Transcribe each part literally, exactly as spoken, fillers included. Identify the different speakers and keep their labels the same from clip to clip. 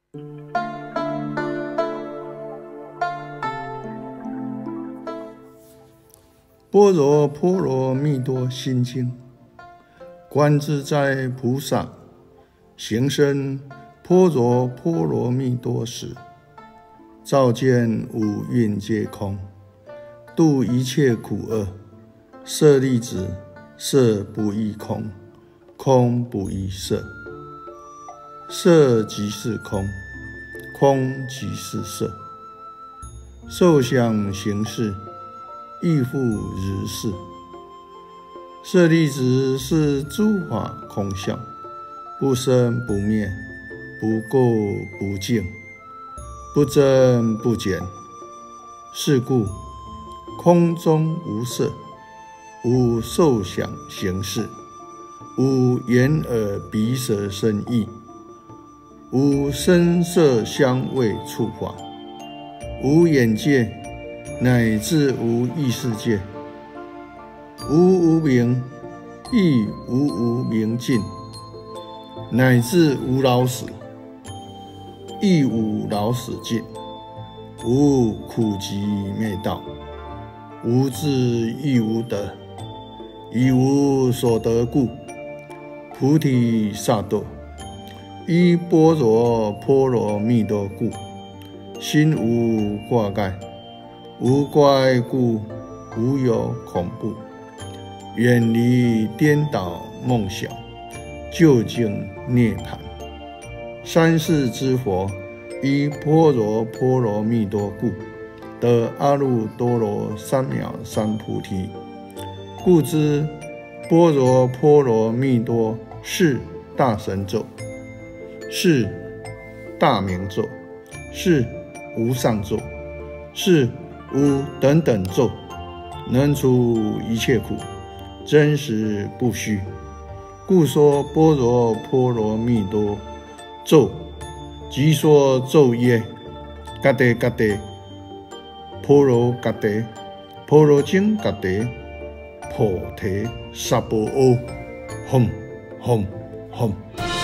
Speaker 1: 般若波罗蜜多心经，观自在菩萨行深般若波罗蜜多时，照见五蕴皆空，度一切苦厄。舍利子，色不异空，空不异色。色即是空，空即是色。受想行识，亦复如是。舍利子，是诸法空相，不生不灭，不垢不净，不增不减。是故空中无色，无受想行识，无眼耳鼻舌身意，无声色香味触法，无眼界，乃至无意识界。无无明，亦无无明尽，乃至无老死，亦无老死尽。无苦集灭道，无智亦无得，以无所得故，菩提萨埵依般若波罗蜜多故，心无挂碍，无挂碍故，无有恐怖，远离颠倒梦想，究竟涅槃。三世之佛依般若波罗蜜多故，得阿耨多罗三藐三菩提。故知般若波罗蜜多是大神咒，是大明咒，是无上咒，是无等等咒，能除一切苦，真实不虚。故说般若波罗蜜多咒，即说咒曰：嘎đề嘎đề，婆罗嘎đề，婆罗经嘎đề，菩提萨婆诃，吽吽吽。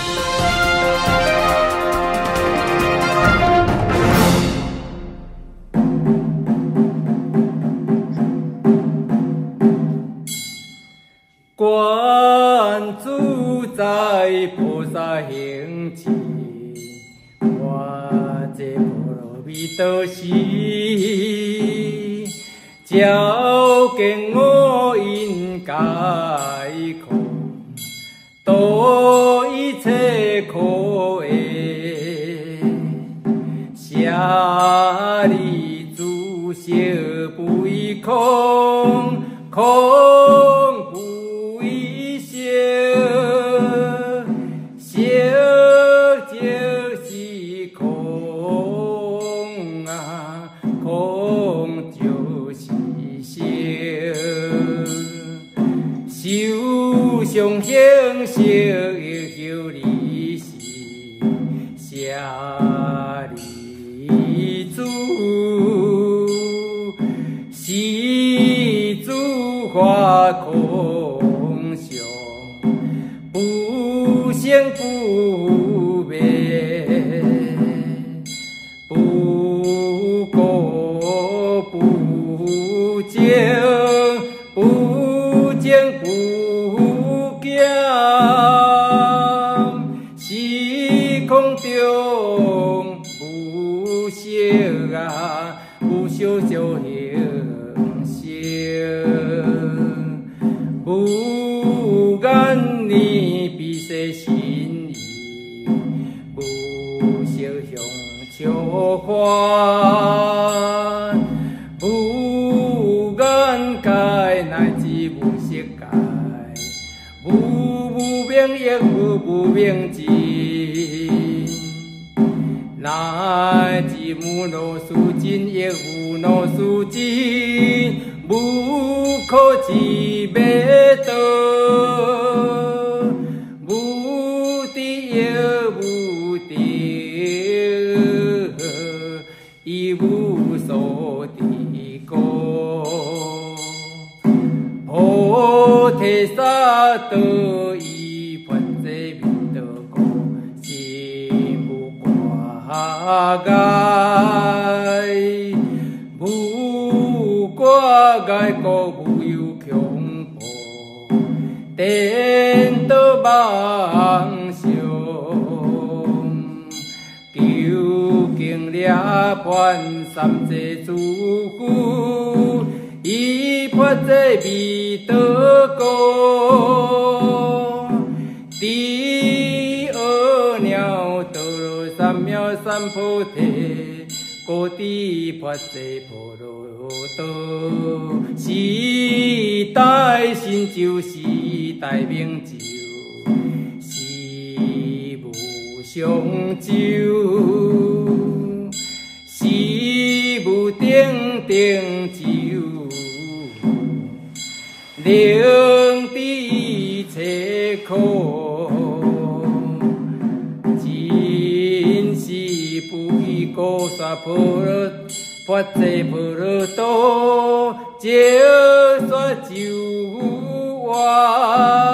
Speaker 2: 观自在菩萨行持，观这波罗蜜多时，照见五蕴皆空，度一切苦厄。舍利子，色不异空，空不异色。色就是空啊，空就是色。受想行识，亦复如是。舍利子，是诸法空相，不生不灭，不垢不净，不增不减。是空中无色啊，无色就形色，无眼耳鼻舌身意，无色香触法，无眼界乃至无色界，无无明亦无无明尽，乃至无老死尽亦无老死尽，无可知灭道，无地亦无地，亦无所地故。菩提萨埵依般若蜜多故，心不挂爱，无挂碍国无有恐怖，颠倒妄想，究竟了判三界诸苦，以破这弥陀歌。地阿鸟多罗三藐三菩提，果地破这婆罗多。时代成就，时代成就，时无相就，时无定定就。令地切苦，真是不依高萨婆罗佛这婆罗多，借说就话。